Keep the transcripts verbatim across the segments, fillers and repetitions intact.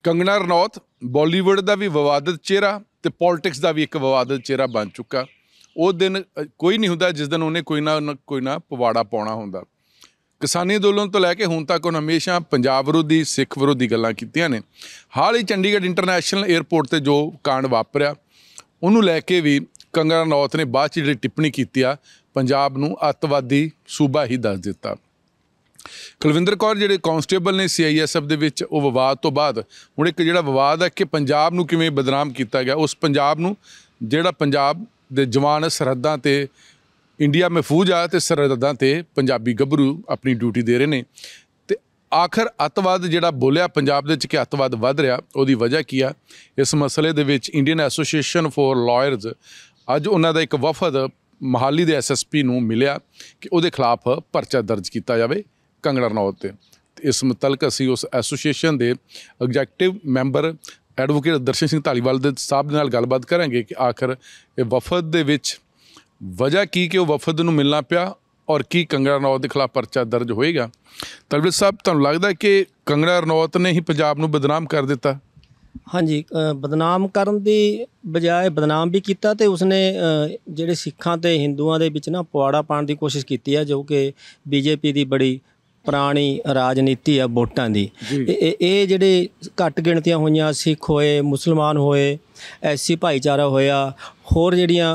कंगना रनौत बॉलीवुड का भी विवादित चेहरा तो पॉलिटिक्स का भी एक विवादित चेहरा बन चुका। वो दिन कोई नहीं होंदा जिस दिन उन्हें कोई ना कोई ना पवाड़ा पाउणा होंदा। किसानी अंदोलन तो लैके हुण तक उन्हें हमेशा पंजाब विरोधी सिख विरोधी गल्लां कीतियां ने। हाल ही चंडीगढ़ इंटरनैशनल एयरपोर्ट पर जो कांड वापरिया उन्होंने लैके भी कंगना रनौत ने बाद च जिहड़ी टिप्पणी कीती आ पंजाब नूं अतवादी सूबा ही दस दिता। कुलविंदर कौर जिहड़े कांस्टेबल ने सी आई एस एफ दे विच वो विवाद तो बाद हुण एक जिहड़ा विवाद है कि पंजाब नूं किवें बदनाम किया गया, उस पंजाब नूं जिहड़ा पंजाब दे जवान सरहदां ते इंडिया महफूज आ ते सरहदां ते पंजाबी गभरू अपनी ड्यूटी दे रहे हैं। तो आखिर अतवाद जिहड़ा बोलिया पंजाब दे विच कि अतवाद वध रहा, उहदी वजह की आ? इस मसले दे विच इंडियन एसोसीएशन फॉर लॉयर्स अज उन्हां दा एक वफद मोहाली दे एस एस पी नूं मिलिया कि उहदे खिलाफ परचा दर्ज किया जाए कंगना रनौत ते। इस मुतलक असीं उस एसोसीएशन के executive member advocate Darshan Singh Dhaliwal दे साहब दे नाल गलबात करांगे कि आखिर ये वफद दे विच वजह की कि वो वफद नूं मिलना पिया और की कंगना रनौत के खिलाफ परचा दर्ज होएगा। तलवंत साहब तुहानूं लगदा है कि कंगना रनौत ने ही पंजाब नूं बदनाम कर दिता? हाँ जी, बदनाम करन दी बजाय बदनाम भी किया तो उसने जिहड़े सिखां ते हिंदुआं दे विच ना पवाड़ा पाउण दी कोशिश की है, जो कि बीजेपी की बड़ी पुरानी राजनीति है वोटां दी। ये जिहड़े घट गिणतियां होईयां सिख होए, मुसलमान होए, एस सी भाईचारा होया, होर जिहड़ियां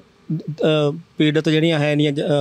पीड़ित जिहड़ियां है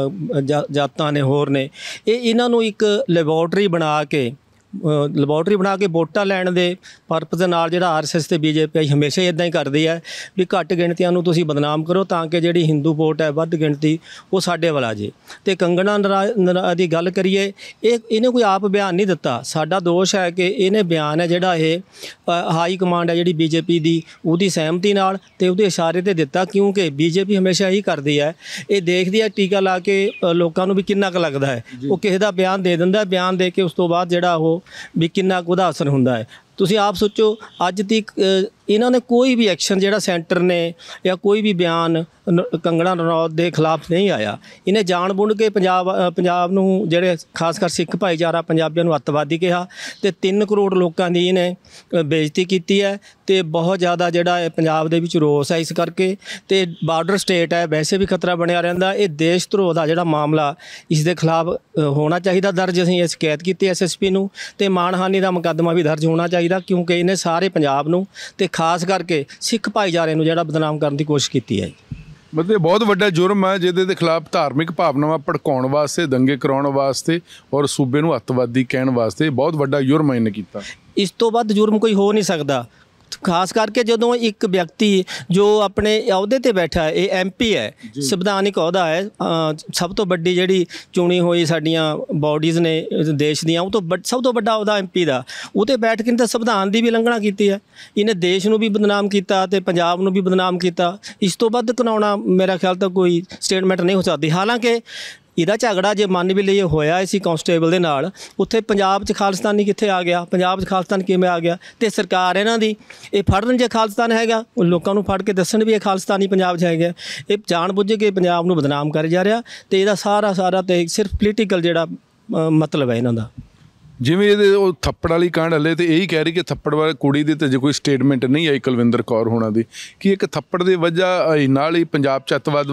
नी जातां ने होर ने, ये इन्हां नूं एक लैबोरेटरी बना के लैबोरेटरी बना के वोटां लैण दे परपज़ नाल जिहड़ा आर एस एस ते बीजेपी हमेशा ही इदां ही करदी है भी घट गिणतियां नूं तुसीं बदनाम करो तां कि जिहड़ी हिंदू वोट है वध गिणती वो साडे वाल आ जे। ते कंगना रनौत दी गल करिए, इहने कोई आप बयान नहीं दिता। साडा दोष है कि इहने बयान है जिहड़ा ये हाई कमांड है जिहड़ी बीजेपी दी उहदी सहमति नाल ते उहदे इशारे ते दिता, क्योंकि बीजेपी हमेशा ही करदी है, ये देखदी है टीका ला के लोकां नूं भी किन्ना क लगदा है। वो किसी दा बयान दे दिंदा, बयान दे के उस तो बाद जिहड़ा वो भी किन्ना कुछ असर हुंदा है। तुसीं आप सोचो अज तक इन्होंने कोई भी एक्शन जिहड़ा सेंटर ने या कोई भी बयान कंगना रनौत के खिलाफ नहीं आया। इन्हें जान बुण के पंजाब पंजाब नूं जिहड़े खासकर सिख भाईचारा पंजाबियों नूं अतवादी कहा ते तीन करोड़ लोगों की इन्हें बेइज्जती की है। तो बहुत ज़्यादा जिहड़ा पंजाब दे विच रोस है इस करके, ते बार्डर स्टेट है वैसे भी खतरा बनिया रहिंदा। ये देश धरोह दा जिहड़ा मामला इस दे खिलाफ होना चाहिए दर्ज। असीं ये शिकायत की एस एस पी नूं ते मानहानि का मुकदमा भी दर्ज होना चाहिए, क्योंकि इन्हें सारे पंजाब नूं ते खास करके सिख भाईचारे नूं जिहड़ा बदनाम करने की कोशिश की है। मतलब बहुत वड्डा जुर्म है जिहदे दे खिलाफ धार्मिक भावनावां भड़काउण वास्ते, दंगे कराउण वास्ते और सूबे नूं अतवादी कहण वास्ते बहुत वड्डा जुर्म इन्हें कीता। इस तो वध जुर्म कोई हो नहीं सकता, खास करके जो एक व्यक्ति जो अपने अहदे ते बैठा है, ये एम पी है, संविधानिक अहदा है, सब तो वड्डी जिहड़ी चुनी हुई साडियां बॉडीज़ ने देश दियां, वो तो सब तो वड्डा अहदा एम पी का, उते बैठ के तो संविधान की भी उलंघना की है। इन्हें देश नूं भी बदनाम किया ते पंजाब नूं भी बदनाम किया। इस तो वध घिनौना मेरा ख्याल तो कोई स्टेटमेंट नहीं हो सकती। हालांकि ਇਹਦਾ ਝਗੜਾ ਜੇ ਮੰਨ ਵੀ ਲਈਏ ਹੋਇਆ ਇਸੀ ਕਾਂਸਟੇਬਲ ਦੇ ਨਾਲ, ਉੱਥੇ ਪੰਜਾਬ 'ਚ ਖਾਲਿਸਤਾਨੀ ਕਿੱਥੇ ਆ ਗਿਆ, ਪੰਜਾਬ 'ਚ ਖਾਲਿਸਤਾਨ ਕਿਵੇਂ ਆ ਗਿਆ? ਤੇ ਸਰਕਾਰ ਇਹਨਾਂ ਦੀ ਇਹ ਫੜਨ ਜੇ ਖਾਲਿਸਤਾਨ ਹੈਗਾ, ਉਹ ਲੋਕਾਂ ਨੂੰ ਫੜ ਕੇ ਦੱਸਣ ਵੀ ਇਹ ਖਾਲਿਸਤਾਨੀ ਪੰਜਾਬ 'ਚ ਹੈਗਾ। ਇਹ ਜਾਣ ਬੁੱਝ ਕੇ ਪੰਜਾਬ ਨੂੰ ਬਦਨਾਮ ਕਰ ਜਾ ਰਿਹਾ ਤੇ ਇਹਦਾ ਸਾਰਾ ਸਾਰਾ ਤੇ ਸਿਰਫ ਪੋਲੀਟੀਕਲ ਜਿਹੜਾ ਮਤਲਬ ਹੈ ਇਹਨਾਂ ਦਾ। ਜਿਵੇਂ ਇਹਦੇ ਉਹ ਥੱਪੜ ਵਾਲੀ ਕਾਂਡ ਹਲੇ ਤੇ ਇਹੀ ਕਹਿ ਰਹੀ ਕਿ ਥੱਪੜ ਵਾਲੀ ਕੁੜੀ ਦੀ ਤੇ ਜੇ ਕੋਈ ਸਟੇਟਮੈਂਟ ਨਹੀਂ ਆਈ ਕੁਲਵਿੰਦਰ ਕੌਰ ਹੋਣਾ ਦੀ ਕਿ ਇੱਕ ਥੱਪੜ ਦੀ ਵਜ੍ਹਾ ਨਾਲ ਹੀ ਪੰਜਾਬ 'ਚ ਅੱਤਵਾਦ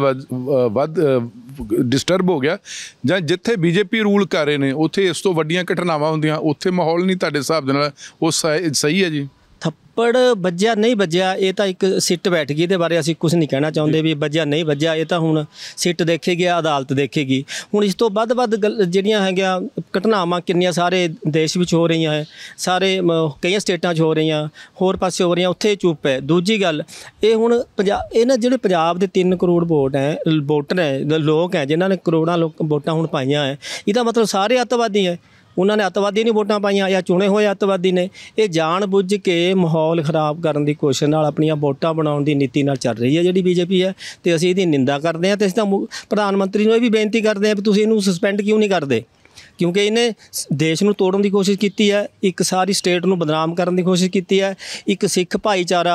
ਵੱਧ ਡਿਸਟਰਬ ਹੋ ਗਿਆ, ਜਾਂ ਜਿੱਥੇ ਬੀਜੇਪੀ ਰੂਲ ਕਰ ਰਹੇ ਨੇ ਉੱਥੇ ਇਸ ਤੋਂ ਵੱਡੀਆਂ ਘਟਨਾਵਾਂ ਹੁੰਦੀਆਂ, ਉੱਥੇ ਮਾਹੌਲ ਨਹੀਂ ਤੁਹਾਡੇ ਹਿਸਾਬ ਦੇ ਨਾਲ ਉਹ ਸਹੀ ਹੈ ਜੀ? थप्पड़ बज्या नहीं बज्या ये तो एक सिट बैठ गई, ये बारे असीं कुछ नहीं कहना चाहते भी बज्या नहीं बज्या, ये तो हुण सिट देखेगी, अदालत देखेगी। हुण इस तो वध वध जिहड़ियां हैगियां घटनावां किन्नियां सारे देश विच हो रही हैं, सारे कई स्टेटां हो रही हैं, होर पासे हो रही हैं, उत्थे चुप है। दूजी गल ये हुण पंजाब इन्हां जिहड़े पंजाब दे तीन करोड़ वोट हैं वोटर हैं लोग हैं जिन्हां ने करोड़ां लोक वोटां हुण पाईयां है, इहदा मतलब सारे अतवादी हैं। उन्होंने अतवादी नहीं वोटां पाईयां या चुने हुए अतवादी ने, ये जान बुझ के माहौल खराब करने की कोशिश नाल अपनियां वोटां बनाउण दी नीति नाल चल रही है जिहड़ी बीजेपी है। तो असीं इहदी निंदा करते हैं ते असीं तां प्रधानमंत्री नूं इह भी बेनती करते हैं भी तुसीं इहनूं सस्पेंड क्यों नहीं करदे, क्योंकि इन्हें देश नूं तोड़न की कोशिश की है, एक सारी स्टेट नूं बदनाम करने की कोशिश की है। एक सिख भाईचारा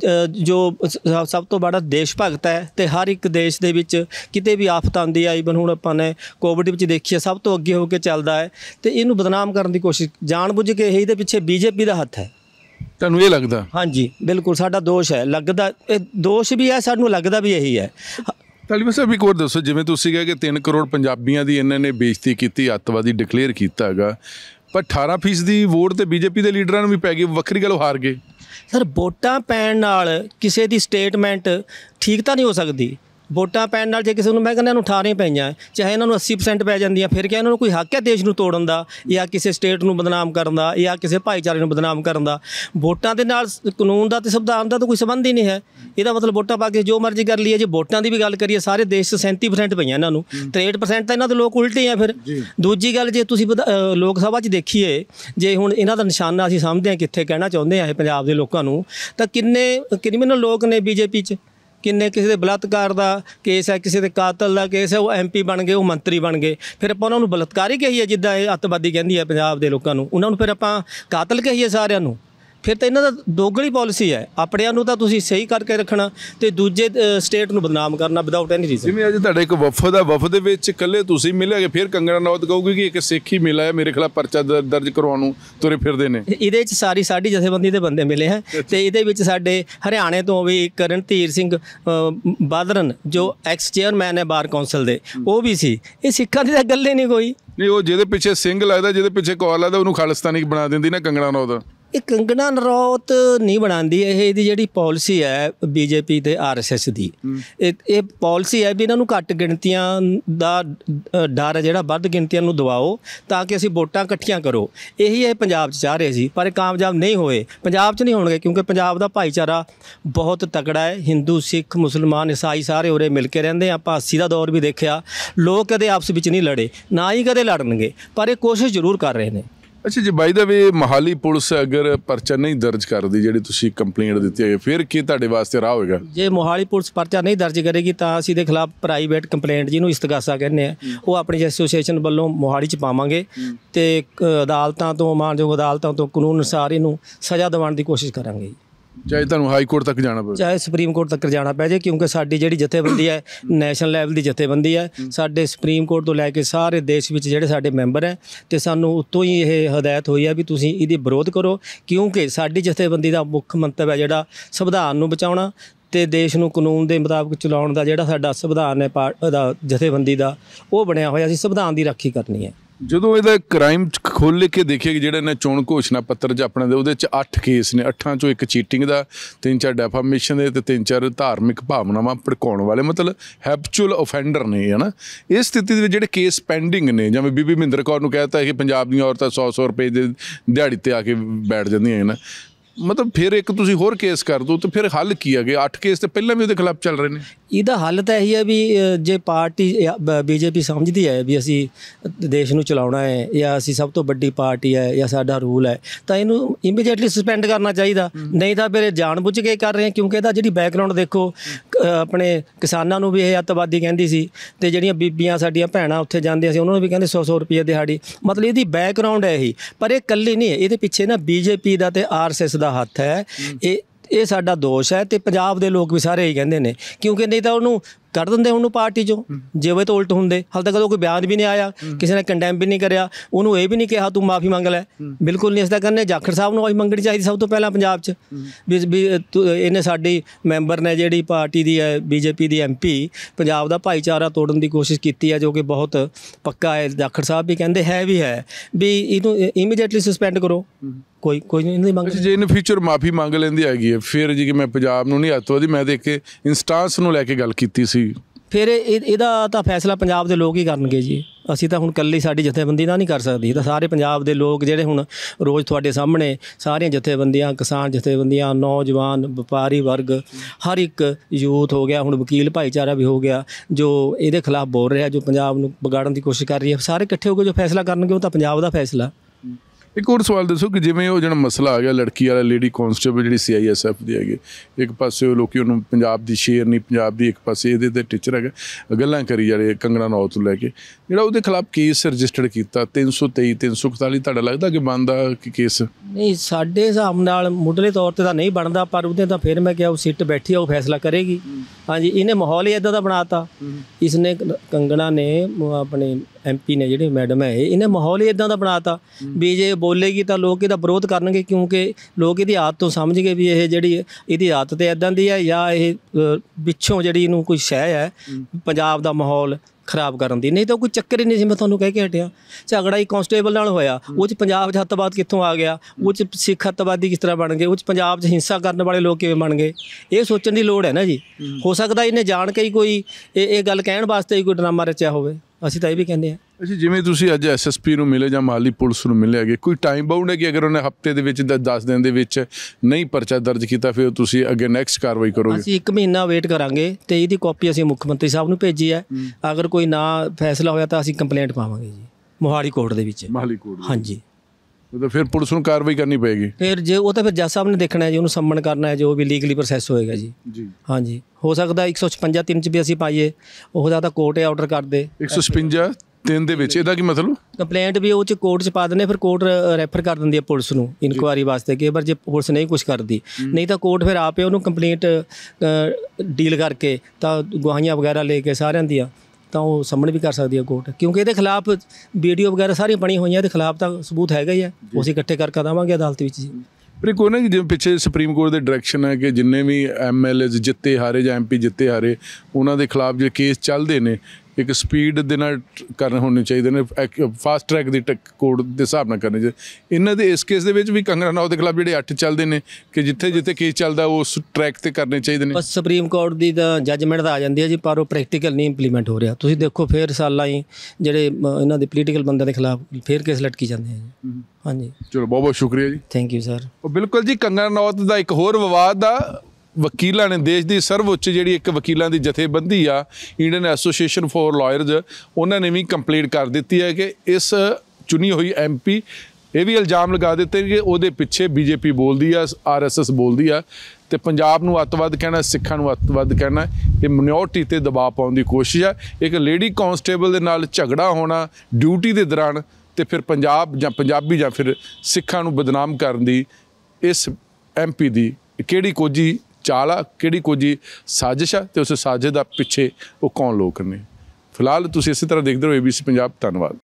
जो सब तो बड़ा देश भगत है तो हर एक देश दे विच किते भी आफत आती है, ईवन हुण आपां ने कोविड विच देखिए सब तो अगे होकर चलता है, तो इनू बदनाम करने की कोशिश जान बुझ के इहदे पिछे बीजेपी का हत्थ है। ਤੁਹਾਨੂੰ ਇਹ ਲੱਗਦਾ? ਹਾਂਜੀ ਬਿਲਕੁਲ ਸਾਡਾ ਦੋਸ਼ ਹੈ, ਲੱਗਦਾ ਇਹ ਦੋਸ਼ ਵੀ ਹੈ, ਸਾਨੂੰ ਲੱਗਦਾ ਵੀ ਇਹੀ ਹੈ। ਤਾਲੀਬਾ ਸਾਹਿਬ ਇੱਕ ਹੋਰ ਦੱਸੋ, ਜਿਵੇਂ ਤੁਸੀਂ ਕਿਹਾ ਕਿ ਤਿੰਨ ਕਰੋੜ ਪੰਜਾਬੀਆਂ ਦੀ ਇਹਨਾਂ ਨੇ ਬੇਇੱਜ਼ਤੀ ਕੀਤੀ, ਅੱਤਵਾਦੀ ਡਿਕਲੇਅਰ ਕੀਤਾ ਹੈਗਾ, ਪਰ ਅਠਾਰਾਂ ਫੀਸਦੀ ਵੋਟ ਤੇ ਬੀਜੇਪੀ ਦੇ ਲੀਡਰਾਂ ਨੂੰ ਵੀ ਪੈ ਗਈ, ਵੱਖਰੀ ਗੱਲ ਉਹ ਹਾਰ ਗਏ। ਸਰ ਵੋਟਾਂ ਪੈਣ ਨਾਲ ਕਿਸੇ ਦੀ ਸਟੇਟਮੈਂਟ ਠੀਕ ਤਾਂ ਨਹੀਂ ਹੋ ਸਕਦੀ। ਵੋਟਾਂ ਪੈਣ ਨਾਲ ਜੇ ਕਿਸੇ ਨੂੰ, ਮੈਂ ਕਹਿੰਦਾ ਇਹਨੂੰ ਅਠਾਰਾਂ ਪਈਆਂ, ਚਾਹੇ ਇਹਨਾਂ ਨੂੰ ਅੱਸੀ ਪਰਸੈਂਟ ਪੈ ਜਾਂਦੀਆਂ, ਫਿਰ ਕਿਆ ਇਹਨਾਂ ਨੂੰ ਕੋਈ ਹੱਕ ਹੈ ਦੇਸ਼ ਨੂੰ ਤੋੜਨ ਦਾ, ਜਾਂ ਕਿਸੇ ਸਟੇਟ ਨੂੰ ਬਦਨਾਮ ਕਰਨ ਦਾ, ਜਾਂ ਕਿਸੇ ਭਾਈਚਾਰੇ ਨੂੰ ਬਦਨਾਮ ਕਰਨ ਦਾ? ਵੋਟਾਂ ਦੇ ਨਾਲ ਕਾਨੂੰਨ ਦਾ ਤੇ ਸੰਵਿਧਾਨ ਦਾ ਤਾਂ ਕੋਈ ਸੰਬੰਧ ਹੀ ਨਹੀਂ ਹੈ। ਇਹਦਾ ਮਤਲਬ ਵੋਟਾਂ ਪਾ ਕੇ ਜੋ ਮਰਜ਼ੀ ਕਰ ਲਈਏ। ਜੇ ਵੋਟਾਂ ਦੀ ਵੀ ਗੱਲ ਕਰੀਏ, ਸਾਰੇ ਦੇਸ਼ 'ਚ ਸੈਂਤੀ ਪਰਸੈਂਟ ਪਈਆਂ ਇਹਨਾਂ ਨੂੰ, ਤਰੇਹਠ ਪਰਸੈਂਟ ਤਾਂ ਇਹਨਾਂ ਦੇ ਲੋਕ ਉਲਟੇ ਆ। ਫਿਰ ਦੂਜੀ ਗੱਲ, ਜੇ ਤੁਸੀਂ ਲੋਕ ਸਭਾ 'ਚ ਦੇਖੀਏ, ਜੇ ਹੁਣ ਇਹਨਾਂ ਦਾ ਨਿਸ਼ਾਨਾ ਅਸੀਂ ਸਮਝਦੇ ਹਾਂ ਕਿੱਥੇ ਕਹਿਣਾ ਚਾਹੁੰਦੇ ਆ ਇਹ ਪੰਜਾਬ ਦੇ ਲੋਕਾਂ ਨੂੰ, ਤਾਂ ਕਿੰਨੇ ਕ੍ਰਿਮੀਨਲ ਲੋਕ ਨੇ ਬੀਜੇਪੀ 'ਚ, ਕਿੰਨੇ ਕਿਸੇ ਦੇ ਬਲਾਤਕਾਰ ਦਾ ਕੇਸ ਹੈ, ਕਿਸੇ ਦੇ ਕਾਤਲ ਦਾ ਕੇਸ ਹੈ, ਉਹ ਐਮ ਪੀ ਬਣ ਗਏ, ਉਹ ਮੰਤਰੀ ਬਣ ਗਏ। ਫਿਰ ਆਪਾਂ ਉਹਨਾਂ ਨੂੰ ਬਲਾਤਕਾਰੀ ਕਹੀਏ, ਜਿੱਦਾਂ ਇਹ ਅੱਤਵਾਦੀ ਕਹਿੰਦੀ ਹੈ ਪੰਜਾਬ ਦੇ ਲੋਕਾਂ ਨੂੰ, ਉਹਨਾਂ ਨੂੰ ਫਿਰ ਆਪਾਂ ਕਾਤਲ ਕਹੀਏ ਸਾਰਿਆਂ ਨੂੰ? ਫਿਰ ਤਾਂ ਇਹਨਾਂ ਦਾ ਦੋਗਲੀ ਪਾਲਿਸੀ ਹੈ। ਆਪਣਿਆਂ ਨੂੰ ਤਾਂ ਤੁਸੀਂ ਸਹੀ ਕਰਕੇ ਰੱਖਣਾ ਤੇ ਦੂਜੇ ਸਟੇਟ ਨੂੰ ਬਦਨਾਮ ਕਰਨਾ ਵਿਦਆਊਟ ਐਨੀ ਰੀਜ਼ਨ। ਜਿਵੇਂ ਅੱਜ ਤੁਹਾਡਾ ਇੱਕ ਵਫਦ ਆ, ਵਫਦ ਦੇ ਵਿੱਚ ਇਕੱਲੇ ਤੁਸੀਂ ਮਿਲਿਆਗੇ, ਫਿਰ ਕੰਗਣਾ ਰਣੌਤ ਕਹੂਗੀ ਕਿ ਇੱਕ ਸਿੱਖ ਹੀ ਮਿਲਿਆ ਮੇਰੇ ਖਿਲਾਫ ਪਰਚਾ ਦਰਜ ਕਰਵਾਉਣ ਨੂੰ ਤੁਰੇ ਫਿਰਦੇ ਨੇ। ਇਹਦੇ ਵਿੱਚ ਸਾਰੀ ਸਾਡੀ ਜਥੇਬੰਦੀ ਦੇ ਬੰਦੇ ਮਿਲੇ ਹੈ, ਤੇ ਇਹਦੇ ਵਿੱਚ ਸਾਡੇ ਹਰਿਆਣੇ ਤੋਂ ਵੀ ਇੱਕ ਰਣਧੀਰ ਸਿੰਘ ਬਾਦਰਨ ਜੋ ਐਕਸ ਚੇਅਰਮੈਨ ਹੈ ਬਾਰ ਕੌਂਸਲ ਦੇ, ਉਹ ਵੀ ਸੀ। ਇਹ ਸਿੱਖਾਂ ਦੀ ਤਾਂ ਗੱਲ ਹੀ ਨਹੀਂ ਕੋਈ। ਨਹੀਂ, ਉਹ ਜਿਹਦੇ ਪਿੱਛੇ ਸਿੰਘ ਲੱਗਦਾ, ਜਿਹਦੇ ਪਿੱਛੇ ਕੌਰ ਲੱਗਦਾ, ਉਹਨੂੰ ਖਾਲਿਸਤਾਨੀ ਬਣਾ ਦਿੰਦੀ ਨਾ ਕੰਗਣਾ ਰਣੌਤ। ਇਹ ਕੰਗਣਾ ਰਣੌਤ ਨਹੀਂ ਬਣਾਉਂਦੀ, ਇਹ ਇਹਦੀ ਜਿਹੜੀ ਪਾਲਿਸੀ ਹੈ ਬੀਜੇਪੀ ਤੇ ਆਰ ਐਸ ਐਸ ਦੀ, ਇਹ ਇਹ ਪਾਲਿਸੀ ਹੈ ਵੀ ਇਹਨਾਂ ਨੂੰ ਘੱਟ ਗਿਣਤੀਆਂ ਦਾ ਡਰ ਹੈ ਜਿਹੜਾ ਵੱਧ ਗਿਣਤੀਆਂ ਨੂੰ ਦਵਾਓ ਤਾਂ ਕਿ ਅਸੀਂ ਵੋਟਾਂ ਇਕੱਠੀਆਂ ਕਰੋ। ਇਹੀ ਇਹ ਪੰਜਾਬ 'ਚ ਚਾਹ ਰਹੇ ਸੀ, ਪਰ ਇਹ ਕਾਮਯਾਬ ਨਹੀਂ ਹੋਏ। ਪੰਜਾਬ 'ਚ ਨਹੀਂ ਹੋਣਗੇ ਕਿਉਂਕਿ ਪੰਜਾਬ ਦਾ ਭਾਈਚਾਰਾ ਬਹੁਤ ਤਕੜਾ ਹੈ। ਹਿੰਦੂ, ਸਿੱਖ, ਮੁਸਲਮਾਨ, ਈਸਾਈ ਸਾਰੇ ਉਰੇ ਮਿਲ ਕੇ ਰਹਿੰਦੇ। ਆਪਾਂ ਅੱਸੀ ਦਾ ਦੌਰ ਵੀ ਦੇਖਿਆ, ਲੋਕ ਕਦੇ ਆਪਸ ਵਿੱਚ ਨਹੀਂ ਲੜੇ, ਨਾ ਹੀ ਕਦੇ ਲੜਨਗੇ, ਪਰ ਇਹ ਕੋਸ਼ਿਸ਼ ਜ਼ਰੂਰ ਕਰ ਰਹੇ ਨੇ। ਅੱਛਾ ਜੀ, ਬਾਈ ਦਾ ਵੇ ਮੋਹਾਲੀ ਪੁਲਿਸ ਅਗਰ ਪਰਚਾ ਨਹੀਂ ਦਰਜ ਕਰਦੀ, ਜਿਹੜੀ ਤੁਸੀਂ ਕੰਪਲੇਂਟ ਦਿੱਤੀ ਹੈ, ਫਿਰ ਕੀ ਤੁਹਾਡੇ ਵਾਸਤੇ ਰਾਹ ਹੋਏਗਾ? ਜੇ ਮੋਹਾਲੀ ਪੁਲਿਸ ਪਰਚਾ ਨਹੀਂ ਦਰਜ ਕਰੇਗੀ ਤਾਂ ਅਸੀਂ ਦੇ ਖਿਲਾਫ ਪ੍ਰਾਈਵੇਟ ਕੰਪਲੇਂਟ, ਜਿਹਨੂੰ ਇਸਤਗਾਸਾ ਕਹਿੰਦੇ ਆ, ਉਹ ਆਪਣੀ ਐਸੋਸੀਏਸ਼ਨ ਵੱਲੋਂ ਮੋਹਾਲੀ 'ਚ ਪਾਵਾਂਗੇ ਤੇ ਅਦਾਲਤਾਂ ਤੋਂ, ਮਾਨਯੋਗ ਅਦਾਲਤਾਂ ਤੋਂ ਕਾਨੂੰਨ ਅਨੁਸਾਰ ਇਹਨੂੰ ਸਜ਼ਾ ਦਿਵਾਉਣ ਦੀ ਕੋਸ਼ਿਸ਼ ਕਰਾਂਗੇ। ਚਾਹੇ ਤੁਹਾਨੂੰ ਹਾਈ ਕੋਰਟ ਤੱਕ ਜਾਣਾ ਪਵੇ, ਚਾਹੇ ਸੁਪਰੀਮ ਕੋਰਟ ਤੱਕ ਜਾਣਾ ਪੈ ਜਾਏ, ਕਿਉਂਕਿ ਸਾਡੀ ਜਿਹੜੀ ਜਥੇਬੰਦੀ ਹੈ ਨੈਸ਼ਨਲ ਲੈਵਲ ਦੀ ਜਥੇਬੰਦੀ ਹੈ। ਸਾਡੇ ਸੁਪਰੀਮ ਕੋਰਟ ਤੋਂ ਲੈ ਕੇ ਸਾਰੇ ਦੇਸ਼ ਵਿੱਚ ਜਿਹੜੇ ਸਾਡੇ ਮੈਂਬਰ ਹੈ, ਤੇ ਸਾਨੂੰ ਉੱਤੋਂ ਹੀ ਇਹ ਹਦਾਇਤ ਹੋਈ ਹੈ ਵੀ ਤੁਸੀਂ ਇਹਦੀ ਵਿਰੋਧ ਕਰੋ, ਕਿਉਂਕਿ ਸਾਡੀ ਜਥੇਬੰਦੀ ਦਾ ਮੁੱਖ ਮੰਤਵ ਹੈ ਜਿਹੜਾ ਸੰਵਿਧਾਨ ਨੂੰ ਬਚਾਉਣਾ ਤੇ ਦੇਸ਼ ਨੂੰ ਕਾਨੂੰਨ ਦੇ ਮੁਤਾਬਕ ਚਲਾਉਣ ਦਾ। ਜਿਹੜਾ ਸਾਡਾ ਸੰਵਿਧਾਨ ਹੈ ਦਾ ਜਥੇਬੰਦੀ ਦਾ, ਉਹ ਬਣਿਆ ਹੋਇਆ, ਅਸੀਂ ਸੰਵਿਧਾਨ ਦੀ ਰਾਖੀ ਕਰਨੀ ਹੈ। ਜਦੋਂ ਇਹਦਾ ਕ੍ਰਾਈਮ ਖੋਲ੍ਹ ਕੇ ਦੇਖਿਆ ਕਿ ਜਿਹੜਾ ਇਹਨੇ ਚੋਣ ਘੋਸ਼ਣਾ ਪੱਤਰ 'ਚ ਆਪਣੇ ਦੇ, ਉਹਦੇ 'ਚ ਅੱਠ ਕੇਸ ਨੇ, ਅੱਠਾਂ 'ਚੋਂ ਇੱਕ ਚੀਟਿੰਗ ਦਾ, ਤਿੰਨ ਚਾਰ ਡੈਫਾਮੇਸ਼ਨ ਦੇ ਤੇ ਤਿੰਨ ਚਾਰ ਧਾਰਮਿਕ ਭਾਵਨਾਵਾਂ ਭੜਕਾਉਣ ਵਾਲੇ, ਮਤਲਬ ਹੈਬਚੁਅਲ ਓਫੈਂਡਰ ਨੇ, ਹੈ ਨਾ। ਇਸ ਸਥਿਤੀ ਦੇ ਵਿੱਚ ਜਿਹੜੇ ਕੇਸ ਪੈਂਡਿੰਗ ਨੇ, ਜਿਵੇਂ ਬੀਬੀ ਮਹਿੰਦਰ ਕੌਰ ਨੂੰ ਕਹਿ ਦਿੱਤਾ ਕਿ ਪੰਜਾਬ ਦੀਆਂ ਔਰਤਾਂ ਸੌ ਸੌ ਰੁਪਏ ਦੇ ਦਿਹਾੜੀ 'ਤੇ ਆ ਕੇ ਬੈਠ ਜਾਂਦੀਆਂ ਹਨ, ਮਤਲਬ ਫਿਰ ਇੱਕ ਤੁਸੀਂ ਹੋਰ ਕੇਸ ਕਰ ਦਿਓ, ਤਾਂ ਫਿਰ ਹੱਲ ਕੀ ਹੈਗੇ? ਅੱਠ ਕੇਸ ਤਾਂ ਪਹਿਲਾਂ ਵੀ ਉਹਦੇ ਖਿਲਾਫ ਚੱਲ ਰਹੇ ਨੇ। ਇਹਦਾ ਹੱਲ ਤਾਂ ਇਹੀ ਹੈ ਵੀ ਜੇ ਪਾਰਟੀ ਬੀਜੇਪੀ ਸਮਝਦੀ ਹੈ ਵੀ ਅਸੀਂ ਦੇਸ਼ ਨੂੰ ਚਲਾਉਣਾ ਹੈ, ਜਾਂ ਅਸੀਂ ਸਭ ਤੋਂ ਵੱਡੀ ਪਾਰਟੀ ਹੈ, ਜਾਂ ਸਾਡਾ ਰੂਲ ਹੈ, ਤਾਂ ਇਹਨੂੰ ਇਮੀਡੀਏਟਲੀ ਸਸਪੈਂਡ ਕਰਨਾ ਚਾਹੀਦਾ। ਨਹੀਂ ਤਾਂ ਫਿਰ ਜਾਣ ਬੁੱਝ ਕੇ ਕਰ ਰਹੇ, ਕਿਉਂਕਿ ਇਹਦਾ ਜਿਹੜੀ ਬੈਕਗਰਾਊਂਡ ਦੇਖੋ, ਆਪਣੇ ਕਿਸਾਨਾਂ ਨੂੰ ਵੀ ਇਹ ਅੱਤਵਾਦੀ ਕਹਿੰਦੀ ਸੀ, ਤੇ ਜਿਹੜੀਆਂ ਬੀਬੀਆਂ ਸਾਡੀਆਂ ਭੈਣਾਂ ਉੱਥੇ ਜਾਂਦੀਆਂ ਸੀ ਉਹਨਾਂ ਨੂੰ ਵੀ ਕਹਿੰਦੇ ਸੌ ਸੌ ਰੁਪਏ ਦਿਹਾੜੀ। ਮਤਲਬ ਇਹਦੀ ਬੈਕਗਰਾਊਂਡ ਹੈ ਇਹੀ, ਪਰ ਇਹ ਇਕੱਲੀ ਨਹੀਂ ਹੈ, ਇਹਦੇ ਪਿੱਛੇ ਨਾ ਬੀਜੇਪੀ ਦਾ ਤੇ ਆਰ ਐਸ ਐਸ ਦਾ ਹੱਥ ਹੈ। ਇਹ ਇਹ ਸਾਡਾ ਦੋਸ਼ ਹੈ, ਤੇ ਪੰਜਾਬ ਦੇ ਲੋਕ ਵੀ ਸਾਰੇ ਹੀ ਕਹਿੰਦੇ ਨੇ, ਕਿਉਂਕਿ ਨਹੀਂ ਤਾਂ ਉਹਨੂੰ ਕੱਢ ਦਿੰਦੇ ਉਹਨੂੰ ਪਾਰਟੀ 'ਚੋਂ, ਜਿਵੇਂ ਤਾਂ ਉਲਟ ਹੁੰਦੇ। ਹਾਲੇ ਤੱਕ ਕਦੋਂ ਕੋਈ ਬਿਆਨ ਵੀ ਨਹੀਂ ਆਇਆ, ਕਿਸੇ ਨੇ ਕੰਡੈਮ ਵੀ ਨਹੀਂ ਕਰਿਆ, ਉਹਨੂੰ ਇਹ ਵੀ ਨਹੀਂ ਕਿਹਾ ਤੂੰ ਮਾਫੀ ਮੰਗ ਲੈ, ਬਿਲਕੁਲ ਨਹੀਂ। ਇਸ ਦਾ ਕਹਿੰਦੇ ਜਾਖੜ ਸਾਹਿਬ ਨੂੰ ਮਾਫੀ ਮੰਗਣੀ ਚਾਹੀਦੀ ਸਭ ਤੋਂ ਪਹਿਲਾਂ ਪੰਜਾਬ 'ਚ ਵੀ ਵੀ ਇਹਨੇ ਸਾਡੀ ਮੈਂਬਰ ਨੇ ਜਿਹੜੀ ਪਾਰਟੀ ਦੀ ਹੈ ਬੀਜੇਪੀ ਦੀ ਐਮ ਪੀ, ਪੰਜਾਬ ਦਾ ਭਾਈਚਾਰਾ ਤੋੜਨ ਦੀ ਕੋਸ਼ਿਸ਼ ਕੀਤੀ ਹੈ, ਜੋ ਕਿ ਬਹੁਤ ਪੱਕਾ ਹੈ। ਜਾਖੜ ਸਾਹਿਬ ਵੀ ਕਹਿੰਦੇ ਹੈ ਵੀ ਹੈ ਵੀ ਇਹਨੂੰ ਇਮੀਡੀਏਟਲੀ ਸਸਪੈਂਡ ਕਰੋ, ਕੋਈ ਕੋਈ ਨਹੀਂ ਮੰਗ। ਜੇ ਇਨ ਫਿਊਚਰ ਮਾਫੀ ਮੰਗ ਲੈਂਦੀ ਹੈਗੀ ਹੈ, ਫਿਰ ਜੀ ਕਿ ਮੈਂ ਪੰਜਾਬ ਨੂੰ ਨਹੀਂ ਅੱਤਵਾਦੀ, ਮੈਂ ਦੇਖ ਕੇ ਇੰਸਟਾਂਸ ਨੂੰ ਲੈ ਕੇ ਗੱਲ ਕੀਤੀ ਸੀ, ਫਿਰ ਇਹ ਇਹਦਾ ਤਾਂ ਫੈਸਲਾ ਪੰਜਾਬ ਦੇ ਲੋਕ ਹੀ ਕਰਨਗੇ ਜੀ। ਅਸੀਂ ਤਾਂ ਹੁਣ ਇਕੱਲੀ ਸਾਡੀ ਜਥੇਬੰਦੀ ਨਾਲ ਨਹੀਂ ਕਰ ਸਕਦੀ, ਤਾਂ ਸਾਰੇ ਪੰਜਾਬ ਦੇ ਲੋਕ ਜਿਹੜੇ ਹੁਣ ਰੋਜ਼ ਤੁਹਾਡੇ ਸਾਹਮਣੇ ਸਾਰੀਆਂ ਜਥੇਬੰਦੀਆਂ, ਕਿਸਾਨ ਜਥੇਬੰਦੀਆਂ, ਨੌਜਵਾਨ, ਵਪਾਰੀ ਵਰਗ, ਹਰ ਇੱਕ ਯੂਥ ਹੋ ਗਿਆ, ਹੁਣ ਵਕੀਲ ਭਾਈਚਾਰਾ ਵੀ ਹੋ ਗਿਆ, ਜੋ ਇਹਦੇ ਖਿਲਾਫ ਬੋਲ ਰਿਹਾ, ਜੋ ਪੰਜਾਬ ਨੂੰ ਵਿਗਾੜਨ ਦੀ ਕੋਸ਼ਿਸ਼ ਕਰ ਰਹੀ ਹੈ, ਸਾਰੇ ਇਕੱਠੇ ਹੋ ਕੇ ਜੋ ਫੈਸਲਾ ਕਰਨਗੇ ਉਹ ਤਾਂ ਪੰਜਾਬ ਦਾ ਫੈਸਲਾ। ਇੱਕ ਹੋਰ ਸਵਾਲ ਦੱਸੋ ਕਿ ਜਿਵੇਂ ਉਹ ਜਿਹੜਾ ਮਸਲਾ ਆ ਗਿਆ ਲੜਕੀ ਵਾਲਾ, ਲੇਡੀ ਕਾਂਸਟੇਬਲ ਜਿਹੜੀ ਸੀ ਆਈ ਐਸ ਐਫ ਦੀ ਹੈਗੀ, ਇੱਕ ਪਾਸੇ ਉਹ ਲੋਕੀ ਉਹਨੂੰ ਪੰਜਾਬ ਦੀ ਸ਼ੇਰ ਨਹੀਂ ਪੰਜਾਬ ਦੀ, ਇੱਕ ਪਾਸੇ ਇਹਦੇ 'ਤੇ ਟੀਚਰ ਹੈਗਾ, ਗੱਲਾਂ ਕਰੀ ਜਿਹੜੇ ਕੰਗਣਾ ਰਣੌਤ ਨੂੰ ਲੈ ਕੇ, ਜਿਹੜਾ ਉਹਦੇ ਖਿਲਾਫ ਕੇਸ ਰਜਿਸਟਰਡ ਕੀਤਾ ਤਿੰਨ ਸੌ ਤੇਈ ਤਿੰਨ ਸੌ ਇਕਤਾਲੀ, ਤੁਹਾਡਾ ਲੱਗਦਾ ਕਿ ਬਣਦਾ ਕਿ ਕੇਸ? ਨਹੀਂ, ਸਾਡੇ ਹਿਸਾਬ ਨਾਲ ਮੁੱਢਲੇ ਤੌਰ 'ਤੇ ਤਾਂ ਨਹੀਂ ਬਣਦਾ, ਪਰ ਉਹਦੇ ਤਾਂ ਫਿਰ ਮੈਂ ਕਿਹਾ ਉਹ ਸਿੱਟ ਬੈਠੀ ਆ, ਉਹ ਫੈਸਲਾ ਕਰੇਗੀ। ਹਾਂਜੀ, ਇਹਨੇ ਮਾਹੌਲ ਹੀ ਇੱਦਾਂ ਦਾ ਬਣਾ ਤਾ, ਇਸਨੇ ਕੰਗਣਾ ਨੇ ਆਪਣੇ ਐਮ ਪੀ ਨੇ ਜਿਹੜੇ ਮੈਡਮ ਹੈ ਇਹਨੇ ਮਾਹੌਲ ਹੀ ਇਦਾਂ ਦਾ ਬਣਾਤਾ ਵੀ ਜੇ ਬੋਲੇਗੀ ਤਾਂ ਲੋਕ ਇਹਦਾ ਵਿਰੋਧ ਕਰਨਗੇ, ਕਿਉਂਕਿ ਲੋਕ ਇਹਦੀ ਆਦਤ ਤੋਂ ਸਮਝ ਗਏ ਵੀ ਇਹ ਜਿਹੜੀ ਇਹਦੀ ਆਦਤ ਤੇ ਇਦਾਂ ਦੀ ਹੈ ਜਾਂ ਇਹ ਅ, ਪਿੱਛੋਂ ਜਿਹੜੀ ਇਹਨੂੰ ਕੋਈ ਸ਼ੈ ਹੈ ਪੰਜਾਬ ਦਾ ਮਾਹੌਲ ਖਰਾਬ ਕਰਨ ਦੀ। ਨਹੀਂ ਤਾਂ ਕੋਈ ਚੱਕਰ ਹੀ ਨਹੀਂ ਸੀ। ਮੈਂ ਤੁਹਾਨੂੰ ਕਹਿ ਕੇ ਹਟਿਆ, ਝਗੜਾ ਹੀ ਕਾਂਸਟੇਬਲ ਨਾਲ ਹੋਇਆ, ਉਹ 'ਚ ਪੰਜਾਬ 'ਚ ਅੱਤਵਾਦ ਕਿੱਥੋਂ ਆ ਗਿਆ, ਉਹ 'ਚ ਸਿੱਖ ਅੱਤਵਾਦੀ ਕਿਸ ਤਰ੍ਹਾਂ ਬਣ ਗਏ, ਉਹ 'ਚ ਪੰਜਾਬ 'ਚ ਹਿੰਸਾ ਕਰਨ ਵਾਲੇ ਲੋਕ ਕਿਵੇਂ ਬਣ ਗਏ, ਇਹ ਸੋਚਣ ਦੀ ਲੋੜ ਹੈ ਨਾ ਜੀ। ਹੋ ਸਕਦਾ ਇਹਨੇ ਜਾਣ ਕੇ ਹੀ ਕੋਈ ਇਹ ਇਹ ਗੱਲ ਕਹਿਣ ਵਾਸਤੇ ਹੀ ਕੋਈ ਡਰਾਮਾ ਰਚਿਆ ਹੋਵੇ, ਅਸੀਂ ਤਾਂ ਇਹ ਵੀ ਕਹਿੰਦੇ ਹਾਂ। ਅੱਛਾ, ਜਿਵੇਂ ਤੁਸੀਂ ਅੱਜ ਐਸ ਐਸ ਪੀ ਨੂੰ ਮਿਲੇ ਜਾਂ ਮਾਲੀ ਪੁਲਿਸ ਨੂੰ ਮਿਲੇ ਹੈਗੇ, ਕੋਈ ਟਾਈਮ ਬਾਊਂਡ ਹੈ ਕਿ ਅਗਰ ਉਹਨੇ ਹਫਤੇ ਦੇ ਵਿੱਚ ਜਾਂ ਦਸ ਦਿਨ ਦੇ ਵਿੱਚ ਨਹੀਂ ਪਰਚਾ ਦਰਜ ਕੀਤਾ ਫਿਰ ਤੁਸੀਂ ਅੱਗੇ ਨੈਕਸਟ ਕਾਰਵਾਈ ਕਰੋਗੇ? ਅਸੀਂ ਇੱਕ ਮਹੀਨਾ ਵੇਟ ਕਰਾਂਗੇ ਤੇ ਇਹਦੀ ਕਾਪੀ ਅਸੀਂ ਮੁੱਖ ਮੰਤਰੀ ਸਾਹਿਬ ਨੂੰ ਭੇਜੀ ਹੈ। ਅਗਰ ਕੋਈ ਨਾ ਫੈਸਲਾ ਹੋਇਆ ਤਾਂ ਅਸੀਂ ਕੰਪਲੇਂਟ ਪਾਵਾਂਗੇ ਜੀ ਮੋਹਾਲੀ ਕੋਰਟ ਦੇ ਵਿੱਚ। ਮਾਲੀ ਕੋਰਟ? ਹਾਂਜੀ। ਤਾਂ ਫਿਰ ਪੁਲਿਸ ਨੂੰ ਕਾਰਵਾਈ ਕਰਨੀ ਪਏਗੀ? ਫਿਰ ਜੇ ਉਹ ਤਾਂ ਫਿਰ ਜੱਜ ਸਾਹਿਬ ਨੇ ਦੇਖਣਾ ਹੈ ਜੀ, ਉਹਨੂੰ ਸੰਮਨ ਕਰਨਾ ਹੈ, ਜੋ ਵੀ ਲੀਗਲੀ ਪ੍ਰੋਸੈਸ ਹੋਏਗਾ ਜੀ। ਜੀ ਹਾਂਜੀ। ਹੋ ਸਕਦਾ ਇੱਕ ਸੌ ਛਪੰਜਾ ਤਿੰਨ 'ਚ ਵੀ ਅਸੀਂ ਪਾਈਏ, ਉਹ ਜ਼ਿਆਦਾ ਕੋਰਟ ਆਰਡਰ ਕਰ ਦੇ ਇੱਕ ਸੌ ਛਪੰਜਾ ਤਿੰਨ ਦੇ ਵਿੱਚ। ਇਹਦਾ ਕੀ ਮਤਲਬ? ਕੰਪਲੇਂਟ ਵੀ ਉਹ 'ਚ ਕੋਰਟ 'ਚ ਪਾ ਦਿੰਦੇ, ਫਿਰ ਕੋਰਟ ਰੈਫਰ ਕਰ ਦਿੰਦੀ ਹੈ ਪੁਲਿਸ ਨੂੰ ਇਨਕੁਆਇਰੀ ਵਾਸਤੇ। ਕਿ ਪਰ ਜੇ ਪੁਲਿਸ ਨਹੀਂ ਕੁਝ ਕਰਦੀ, ਨਹੀਂ ਤਾਂ ਕੋਰਟ ਫਿਰ ਆਪੇ ਉਹਨੂੰ ਕੰਪਲੇਂਟ ਡੀਲ ਕਰਕੇ ਤਾਂ ਗਵਾਹੀਆਂ ਵਗੈਰਾ ਲੈ ਕੇ ਸਾਰਿਆਂ ਦੀਆਂ ਤਾਂ ਉਹ ਸਾਹਮਣੇ ਵੀ ਕਰ ਸਕਦੀ ਹੈ ਕੋਰਟ, ਕਿਉਂਕਿ ਇਹਦੇ ਖਿਲਾਫ ਵੀਡੀਓ ਵਗੈਰਾ ਸਾਰੀਆਂ ਬਣੀਆਂ ਹੋਈਆਂ, ਇਹਦੇ ਖਿਲਾਫ ਤਾਂ ਸਬੂਤ ਹੈਗਾ ਹੀ ਹੈ, ਉਹ ਅਸੀਂ ਇਕੱਠੇ ਕਰਕੇ ਦੇਵਾਂਗੇ ਅਦਾਲਤ ਵਿੱਚ ਜੀ। ਪਰ ਇੱਕ ਉਹ ਨਾ ਕਿ ਜਿਵੇਂ ਪਿੱਛੇ ਸੁਪਰੀਮ ਕੋਰਟ ਦੇ ਡਾਇਰੈਕਸ਼ਨ ਹੈ ਕਿ ਜਿੰਨੇ ਵੀ ਐਮ ਐਲ ਏ ਜਿੱਤੇ ਹਾਰੇ ਜਾਂ ਐਮ ਪੀ ਜਿੱਤੇ ਹਾਰੇ ਉਹਨਾਂ ਦੇ ਖਿਲਾਫ ਜੇ ਕੇਸ ਚੱਲਦੇ ਨੇ ਇੱਕ ਸਪੀਡ ਦੇ ਨਾਲ ਕਰਨ ਹੋਣੇ ਚਾਹੀਦੇ ਨੇ, ਫਾਸਟ ਟਰੈਕ ਦੀ ਕੋਰਟ ਦੇ ਹਿਸਾਬ ਨਾਲ ਕਰਨੇ ਚਾਹੀਦੇ। ਇਹਨਾਂ ਦੇ ਇਸ ਕੇਸ ਦੇ ਵਿੱਚ ਵੀ ਕੰਗਨਾ ਰਣੌਤ ਦੇ ਖਿਲਾਫ ਜਿਹੜੇ ਅੱਠ ਚੱਲਦੇ ਨੇ ਕਿ ਜਿੱਥੇ ਜਿੱਥੇ ਕੇਸ ਚੱਲਦਾ ਉਸ ਟਰੈਕ ਤੇ ਕਰਨੇ ਚਾਹੀਦੇ ਨੇ। ਬਸ ਸੁਪਰੀਮ ਕੋਰਟ ਦੀ ਤਾਂ ਜੱਜਮੈਂਟ ਤਾਂ ਆ ਜਾਂਦੀ ਹੈ ਜੀ, ਪਰ ਉਹ ਪ੍ਰੈਕਟੀਕਲ ਨਹੀਂ ਇੰਪਲੀਮੈਂਟ ਹੋ ਰਿਹਾ। ਤੁਸੀਂ ਦੇਖੋ ਫਿਰ ਸਾਲਾਂ ਹੀ ਜਿਹੜੇ ਇਹਨਾਂ ਦੇ ਪੋਲੀਟੀਕਲ ਬੰਦਿਆਂ ਦੇ ਖਿਲਾਫ ਫਿਰ ਕੇਸ ਲਟਕੀ ਜਾਂਦੇ ਆ ਜੀ। ਹਾਂਜੀ, ਚਲੋ ਬਹੁਤ ਬਹੁਤ ਸ਼ੁਕਰੀਆ ਜੀ। Thank you sir. ਉਹ ਬਿਲਕੁਲ ਜੀ, ਕੰਗਨਾ ਰਣੌਤ ਦਾ ਇੱਕ ਹੋਰ ਵਿਵਾਦ ਆ। ਵਕੀਲਾਂ ਨੇ ਦੇਸ਼ ਦੀ ਸਰਵਉੱਚ ਜਿਹੜੀ ਇੱਕ ਵਕੀਲਾਂ ਦੀ ਜਥੇਬੰਦੀ ਆ ਇੰਡੀਅਨ ਐਸੋਸੀਏਸ਼ਨ ਫॉर ਲਾਇਰਜ਼, ਉਹਨਾਂ ਨੇ ਵੀ ਕੰਪਲੇਂਟ ਕਰ ਦਿੱਤੀ ਹੈ ਕਿ ਇਸ ਚੁਣੀ ਹੋਈ ਐਮ ਪੀ ਇਹ ਵੀ ਇਲਜ਼ਾਮ ਲਗਾ ਦਿੱਤੇ ਕਿ ਉਹਦੇ ਪਿੱਛੇ ਬੀਜੇਪੀ ਬੋਲਦੀ ਆ, ਆਰ ਐਸ ਐਸ ਬੋਲਦੀ ਆ ਤੇ ਪੰਜਾਬ ਨੂੰ ਅੱਤਵਾਦ ਕਹਿਣਾ, ਸਿੱਖਾਂ ਨੂੰ ਅੱਤਵਾਦ ਕਹਿਣਾ, ਇਹ ਮਿਨੋਰਟੀ ਤੇ ਦਬਾਅ ਪਾਉਣ ਦੀ ਕੋਸ਼ਿਸ਼ ਆ। ਇੱਕ ਲੇਡੀ ਕਾਂਸਟੇਬਲ ਦੇ ਨਾਲ ਝਗੜਾ ਹੋਣਾ ਡਿਊਟੀ ਦੇ ਦੌਰਾਨ ਤੇ ਫਿਰ ਪੰਜਾਬ ਜਾਂ ਪੰਜਾਬੀ ਜਾਂ ਫਿਰ ਸਿੱਖਾਂ ਨੂੰ ਬਦਨਾਮ ਕਰਨ ਦੀ ਇਸ ਐਮ ਪੀ ਦੀ ਕਿਹੜੀ ਕੋਝੀ ਚਾਲ ਆ, ਕਿਹੜੀ ਕੋਝੀ ਸਾਜ਼ਿਸ਼ ਆ ਤੇ ਉਸ ਸਾਜ਼ਿਸ਼ ਦਾ ਪਿੱਛੇ ਉਹ ਕੌਣ ਲੋਕ ਨੇ। ਫਿਲਹਾਲ ਤੁਸੀਂ ਇਸੇ ਤਰ੍ਹਾਂ ਦੇਖਦੇ ਰਹੋ ਏ ਬੀ ਸੀ ਪੰਜਾਬ। ਧੰਨਵਾਦ।